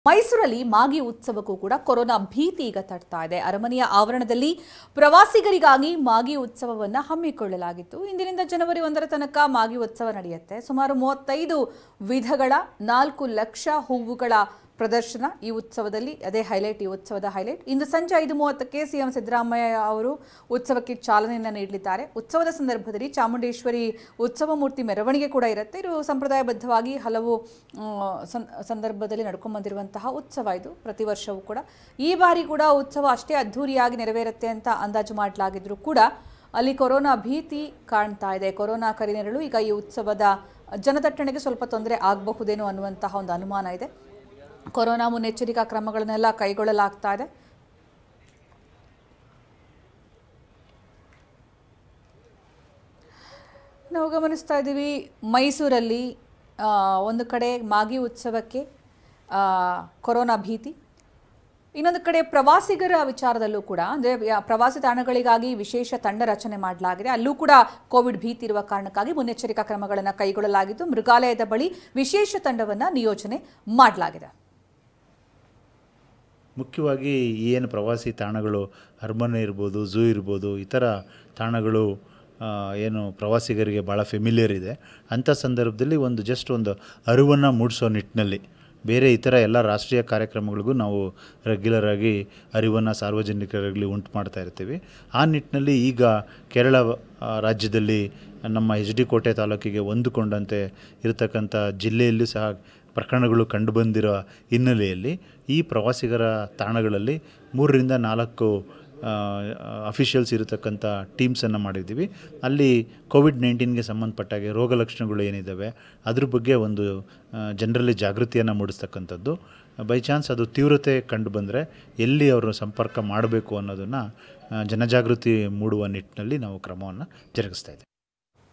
ಮೈಸೂರಲ್ಲಿ ಮಾಗಿ ಉತ್ಸವಕ್ಕೂ ಕೂಡ ಕೊರೋನಾ ಭೀತಿ ಈಗ ತಟ್ತಾ ಇದೆ. ಅರಮನೆಯ ಆವರಣದಲ್ಲಿ ಪ್ರವಾಸಿಗರಿಗಾಗಿ ಮಾಗಿ ಉತ್ಸವವನ್ನು ಹಮ್ಮಿಕೊಳ್ಳಲಾಗಿತ್ತು. ಇಂದಿನಿಂದ ಜನವರಿ 1ರ ತನಕ ಮಾಗಿ ಉತ್ಸವ ನಡೆಯುತ್ತೆ. ಸುಮಾರು 35 ವಿಧಗಳ 4 ಲಕ್ಷ ಹೂವುಗಳ ಪ್ರದರ್ಶನ ಈ ಉತ್ಸವದಲ್ಲಿ. ಅದೇ ಹೈಲೈಟ್, ಈ ಉತ್ಸವದ ಹೈಲೈಟ್. ಇಂದು ಸಂಜೆ 5:30ಕ್ಕೆ ಸಿಎಂ ಸಿದ್ದರಾಮಯ್ಯ ಅವರು ಉತ್ಸವಕ್ಕೆ ಚಾಲನೆಯನ್ನು ನೀಡಲಿದ್ದಾರೆ. ಉತ್ಸವದ ಸಂದರ್ಭದಲ್ಲಿ ಚಾಮುಂಡೇಶ್ವರಿ ಉತ್ಸವ ಮೂರ್ತಿ ಮೆರವಣಿಗೆ ಕೂಡ ಇರುತ್ತೆ. ಇದು ಸಂಪ್ರದಾಯಬದ್ಧವಾಗಿ ಹಲವು ಸಂದರ್ಭದಲ್ಲಿ ನಡ್ಕೊಂಡು ಬಂದಿರುವಂತಹ ಉತ್ಸವ ಇದು. ಪ್ರತಿ ವರ್ಷವೂ ಕೂಡ ಈ ಬಾರಿ ಕೂಡ ಉತ್ಸವ ಅಷ್ಟೇ ಅದ್ಧೂರಿಯಾಗಿ ನೆರವೇರುತ್ತೆ ಅಂತ ಅಂದಾಜು ಮಾಡಲಾಗಿದ್ರು ಕೂಡ ಅಲ್ಲಿ ಕೊರೋನಾ ಭೀತಿ ಕಾಣ್ತಾ ಇದೆ. ಕೊರೋನಾ ಕರಿನೆರಳು ಈಗ ಈ ಉತ್ಸವದ ಜನದಟ್ಟಣೆಗೆ ಸ್ವಲ್ಪ ತೊಂದರೆ ಆಗಬಹುದೇನೋ ಅನ್ನುವಂತಹ ಒಂದು ಅನುಮಾನ ಇದೆ. ಕೊರೋನಾ ಮುನ್ನೆಚ್ಚರಿಕಾ ಕ್ರಮಗಳನ್ನೆಲ್ಲ ಕೈಗೊಳ್ಳಲಾಗ್ತಾ ಇದೆ. ನಾವು ಗಮನಿಸ್ತಾ ಇದ್ದೀವಿ, ಮೈಸೂರಲ್ಲಿ ಒಂದು ಕಡೆ ಮಾಗಿ ಉತ್ಸವಕ್ಕೆ ಕೊರೋನಾ ಭೀತಿ, ಇನ್ನೊಂದು ಕಡೆ ಪ್ರವಾಸಿಗರ ವಿಚಾರದಲ್ಲೂ ಕೂಡ ಅಂದರೆ ಪ್ರವಾಸಿ ತಾಣಗಳಿಗಾಗಿ ವಿಶೇಷ ತಂಡ ರಚನೆ ಮಾಡಲಾಗಿದೆ. ಅಲ್ಲೂ ಕೂಡ ಕೋವಿಡ್ ಭೀತಿ ಇರುವ ಕಾರಣಕ್ಕಾಗಿ ಮುನ್ನೆಚ್ಚರಿಕಾ ಕ್ರಮಗಳನ್ನು ಕೈಗೊಳ್ಳಲಾಗಿದ್ದು ಮೃಗಾಲಯದ ಬಳಿ ವಿಶೇಷ ತಂಡವನ್ನು ನಿಯೋಜನೆ ಮಾಡಲಾಗಿದೆ. ಮುಖ್ಯವಾಗಿ ಏನು ಪ್ರವಾಸಿ ತಾಣಗಳು, ಅರಮನೆ ಇರ್ಬೋದು, ಝೂ ಇರ್ಬೋದು, ಇತರ ತಾಣಗಳು ಏನು ಪ್ರವಾಸಿಗರಿಗೆ ಭಾಳ ಫೆಮಿಲಿಯರ್ ಇದೆ. ಅಂಥ ಸಂದರ್ಭದಲ್ಲಿ ಒಂದು ಅರಿವನ್ನು ಮೂಡಿಸೋ ನಿಟ್ಟಿನಲ್ಲಿ ಬೇರೆ ಇತರ ಎಲ್ಲ ರಾಷ್ಟ್ರೀಯ ಕಾರ್ಯಕ್ರಮಗಳಿಗೂ ನಾವು ರೆಗ್ಯುಲರಾಗಿ ಅರಿವನ್ನು ಸಾರ್ವಜನಿಕರಲ್ಲಿ ಉಂಟು ಮಾಡ್ತಾ ಇರ್ತೀವಿ. ಆ ನಿಟ್ಟಿನಲ್ಲಿ ಈಗ ಕೇರಳ ರಾಜ್ಯದಲ್ಲಿ ನಮ್ಮ HD ಕೋಟೆ ತಾಲೂಕಿಗೆ ಹೊಂದಿಕೊಂಡಂತೆ ಇರತಕ್ಕಂಥ ಜಿಲ್ಲೆಯಲ್ಲೂ ಸಹ ಪ್ರಕರಣಗಳು ಕಂಡುಬಂದಿರೋ ಹಿನ್ನೆಲೆಯಲ್ಲಿ ಈ ಪ್ರವಾಸಿಗರ ತಾಣಗಳಲ್ಲಿ 3 ರಿಂದ 4 ಅಫಿಷಿಯಲ್ಸ್ ಇರತಕ್ಕಂಥ ಟೀಮ್ಸನ್ನು ಮಾಡಿದ್ದೀವಿ. ಅಲ್ಲಿ ಕೋವಿಡ್-19ಗೆ ಸಂಬಂಧಪಟ್ಟಾಗೆ ರೋಗ ಲಕ್ಷಣಗಳು ಏನಿದ್ದಾವೆ ಅದ್ರ ಬಗ್ಗೆ ಒಂದು ಜನರಲ್ಲಿ ಜಾಗೃತಿಯನ್ನು ಮೂಡಿಸ್ತಕ್ಕಂಥದ್ದು. ಬೈ ಚಾನ್ಸ್ ಅದು ತೀವ್ರತೆ ಕಂಡು ಬಂದರೆ ಎಲ್ಲಿ ಅವರು ಸಂಪರ್ಕ ಮಾಡಬೇಕು ಅನ್ನೋದನ್ನು ಜನಜಾಗೃತಿ ಮೂಡುವ ನಿಟ್ಟಿನಲ್ಲಿ ನಾವು ಕ್ರಮವನ್ನು ಜರುಗಿಸ್ತಾ ಇದ್ದೀವಿ.